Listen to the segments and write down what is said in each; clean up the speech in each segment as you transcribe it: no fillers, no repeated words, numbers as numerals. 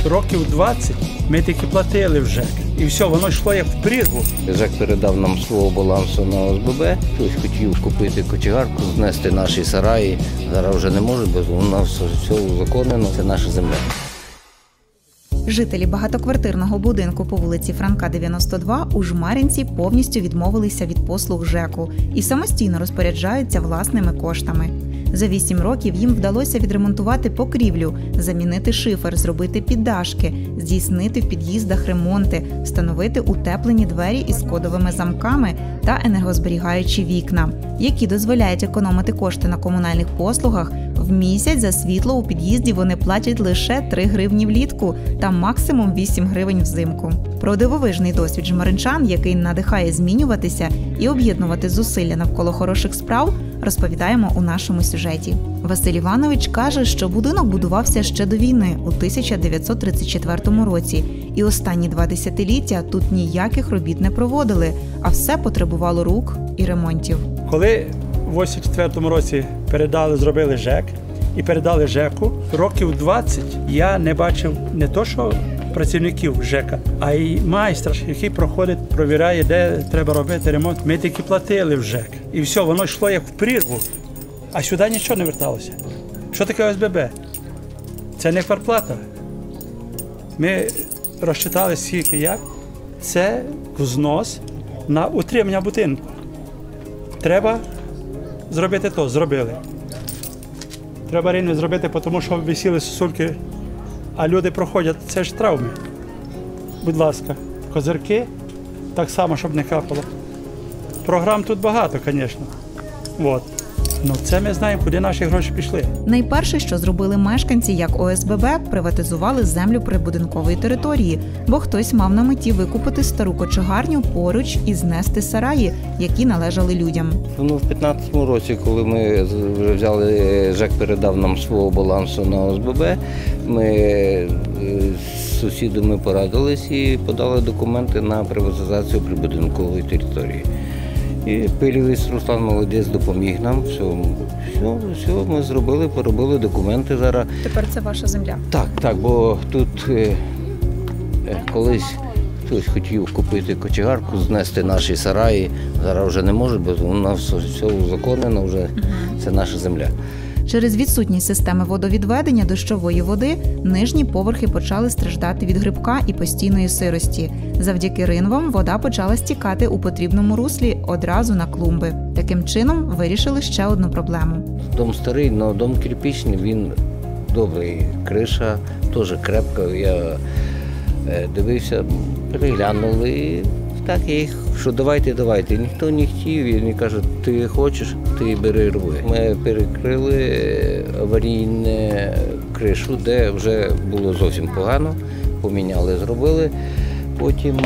років 20 ми тільки платили в ЖЕК. І все, воно йшло як в прірву. ЖЕК передав нам свого балансу на ОСББ. Хтось хотів купити кочегарку, знести наші сараї. Зараз вже не може, бо у нас все узаконено, це наша земля. Жителі багатоквартирного будинку по вулиці Франка, 92 у Жмеринці повністю відмовилися від послуг ЖЕКу і самостійно розпоряджаються власними коштами. За 8 років їм вдалося відремонтувати покрівлю, замінити шифер, зробити піддашки, здійснити в під'їздах ремонти, встановити утеплені двері із кодовими замками та енергозберігаючі вікна, які дозволяють економити кошти на комунальних послугах. В місяць за світло у під'їзді вони платять лише 3 гривні влітку та максимум 8 гривень взимку. Про дивовижний досвід жмеринчан, який надихає змінюватися і об'єднувати зусилля навколо хороших справ, розповідаємо у нашому сюжеті. Василь Іванович каже, що будинок будувався ще до війни у 1934 році. І останні 2 десятиліття тут ніяких робіт не проводили, а все потребувало рук і ремонтів. Коли в 1984 році зробили ЖЕК і передали ЖЕКу, років 20 я не бачив не то, що працівників ЖЕКа, а й майстра, який проходить, провіряє, де треба робити ремонт. Ми тільки платили в ЖЕК. І все, воно йшло як в прірву, а сюди нічого не верталося. Що таке ОСББ? Це не квартплата. Ми розчитали, скільки як. Це взнос на утримання будинку. Треба зробити то, зробили. Треба рівно зробити, тому що висіли стосунки, а люди проходять, це ж травми. Будь ласка, козирки, так само, щоб не капало. Програм тут багато, звісно. От. Ну, це ми знаємо, куди наші гроші пішли. Найперше, що зробили мешканці, як ОСББ, приватизували землю прибудинкової території, бо хтось мав на меті викупити стару кочегарню поруч і знести сараї, які належали людям. В 15-му році, коли ми вже взяли, ЖЕК передав нам свого балансу на ОСББ, ми з сусідами порадились і подали документи на приватизацію прибудинкової території. І Пилівець Руслан молодець допоміг нам. Все ми зробили, поробили документи зараз. Тепер це ваша земля? Так, бо тут колись хтось хотів купити кочегарку, знести наші сараї. Зараз вже не може, бо у нас все узаконено, вже це наша земля. Через відсутність системи водовідведення дощової води нижні поверхи почали страждати від грибка і постійної сирості. Завдяки ринвам вода почала стікати у потрібному руслі одразу на клумби. Таким чином вирішили ще одну проблему. Дом старий, але дом кирпичний, він добрий. Криша теж крепка. Я дивився, переглянули. І так я їх, що давайте. Ніхто не хотів, і вони кажуть, ти хочеш, ти бери роби. Ми перекрили аварійну кришу, де вже було зовсім погано, поміняли, зробили. Потім,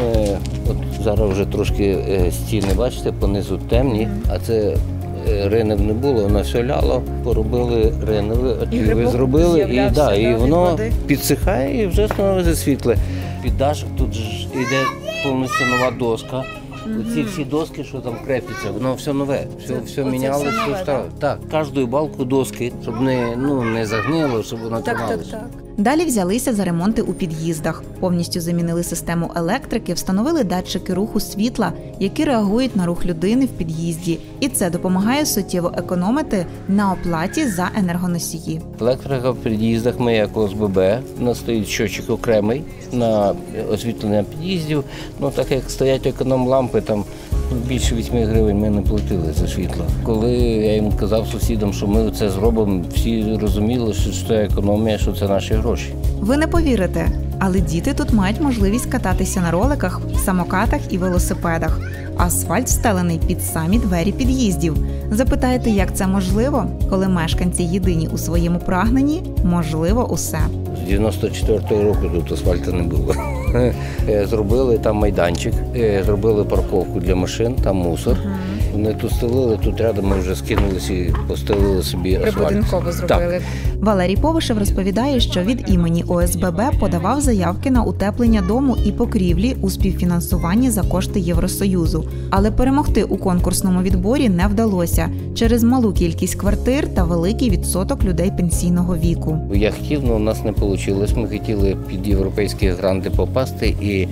от зараз вже трошки стіни, бачите, понизу темні, а це ринок не було, воно все ляло, поробили ринове, зробили, і воно підсихає і вже становиться світле. Під дашок тут ж йде повністю нова доска. Ці всі доски, що там крепляться, воно все нове, все мінялося, все стало. Так, кожну балку доски, щоб не загнило, щоб воно трималося. Далі взялися за ремонти у під'їздах. Повністю замінили систему електрики, встановили датчики руху світла, які реагують на рух людини в під'їзді. І це допомагає суттєво економити на оплаті за енергоносії. Електрика в під'їздах ми як ОСББ, у нас стоїть щотчик окремий на освітлення під'їздів. Так як стоять економ-лампи, там більше 8 гривень ми не платили за світло. Коли я їм казав сусідам, що ми це зробимо, всі розуміли, що це економія, що це наші гроші. Ви не повірите, але діти тут мають можливість кататися на роликах, самокатах і велосипедах. Асфальт встелений під самі двері під'їздів. Запитаєте, як це можливо? Коли мешканці єдині у своєму прагненні, можливо усе. З 94-го року тут асфальту не було. Зробили там майданчик, зробили парковку для машин, там мусор. Вони тут стелили, тут рядом ми вже скинулися і постелили собі асфальт. Прибудинково зробили. Валерій Повишев розповідає, що від імені ОСББ подавав заявки на утеплення дому і покрівлі у співфінансуванні за кошти Євросоюзу. Але перемогти у конкурсному відборі не вдалося через малу кількість квартир та великий відсоток людей пенсійного віку. Я хотів, але у нас не вийшло. Ми хотіли під європейські гранти попасти і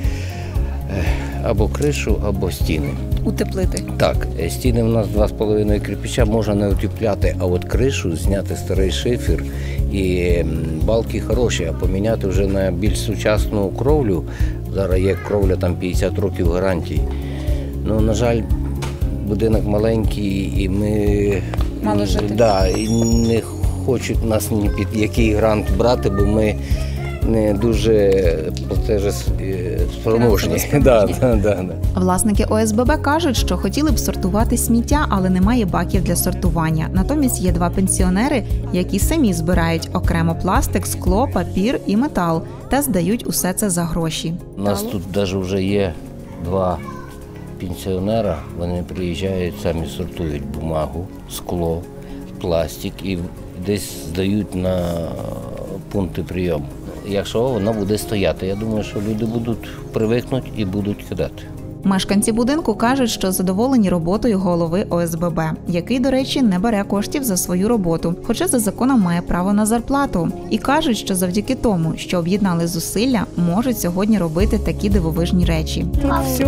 або кришу, або стіни. Утеплити. Так, стіни в нас 2,5 кирпича можна не утепляти, а от кришу зняти старий шифер і балки хороші, а поміняти вже на більш сучасну кровлю. Зараз є кровля там 50 років гарантії. Ну, на жаль, будинок маленький і ми Мало жити. Да, і не хочуть нас ні під який грант брати, бо ми не дуже платежеспроможні. Да. Власники ОСББ кажуть, що хотіли б сортувати сміття, але немає баків для сортування. Натомість є 2 пенсіонери, які самі збирають окремо пластик, скло, папір і метал та здають усе це за гроші. У нас тут навіть вже є 2 пенсіонера, вони приїжджають, самі сортують бумагу, скло, пластик і десь здають на пункти прийому. Якщо воно буде стояти, я думаю, що люди будуть привикнути і будуть кидати. Мешканці будинку кажуть, що задоволені роботою голови ОСББ, який, до речі, не бере коштів за свою роботу, хоча за законом має право на зарплату. І кажуть, що завдяки тому, що об'єднали зусилля, можуть сьогодні робити такі дивовижні речі. Тут все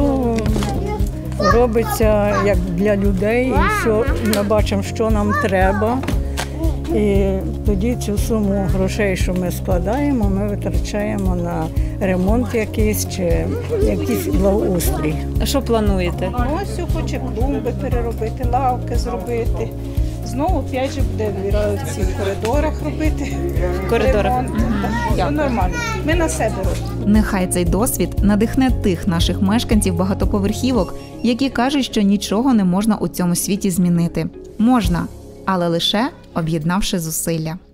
робиться як для людей, і все, ми бачимо, що нам треба. І тоді цю суму грошей, що ми складаємо, ми витрачаємо на ремонт якийсь чи якийсь благоустрій. А що плануєте? Ось хоче клумби переробити, лавки зробити. Знову опять же буде в цих коридорах робити. В коридорах? Ремонт. Все нормально. Ми на себе робимо. Нехай цей досвід надихне тих наших мешканців багатоповерхівок, які кажуть, що нічого не можна у цьому світі змінити. Можна, але лише об'єднавши зусилля.